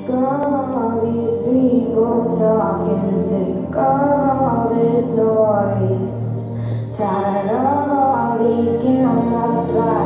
Sick of all these people talking, sick of all this noise. Tired of all these camouflage